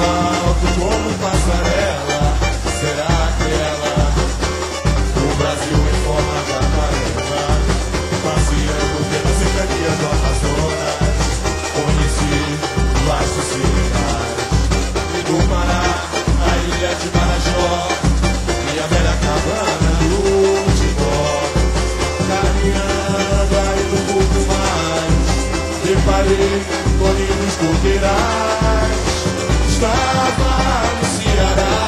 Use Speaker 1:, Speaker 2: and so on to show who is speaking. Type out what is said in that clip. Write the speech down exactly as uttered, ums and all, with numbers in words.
Speaker 1: alto como passarela. Será que ela, o Brasil em forma de aquarela, passeando pelas cercanias do Amazonas, conheci las sociedades e do Pará, a ilha de Marajó e a velha cabana do Timó. Caminhando aí um pouco mais, deparei com lindos coqueirais. Estava no Ceará,